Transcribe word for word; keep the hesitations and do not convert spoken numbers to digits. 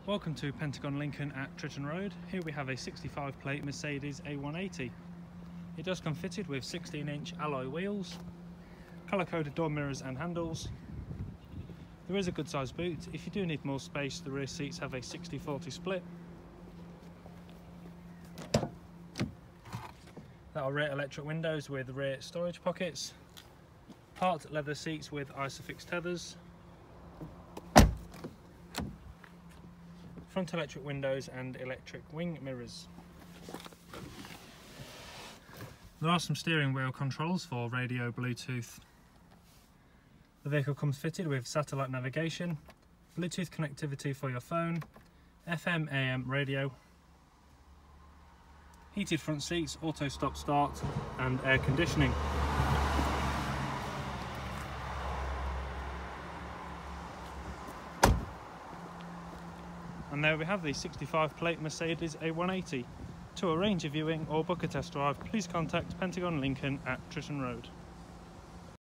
Welcome to Pentagon Lincoln at Tritton Road. Here we have a sixty-five plate Mercedes A one eighty. It does come fitted with sixteen inch alloy wheels, colour coded door mirrors and handles. There is a good sized boot. If you do need more space, the rear seats have a sixty forty split. There are rear electric windows with rear storage pockets, part leather seats with Isofix tethers, front electric windows and electric wing mirrors. There are some steering wheel controls for radio, Bluetooth. The vehicle comes fitted with satellite navigation, Bluetooth connectivity for your phone, F M A M radio, heated front seats, auto stop start and air conditioning. And there we have the sixty-five plate Mercedes A one eighty. To arrange a viewing or book a test drive, please contact Pentagon Lincoln at Tritton Road.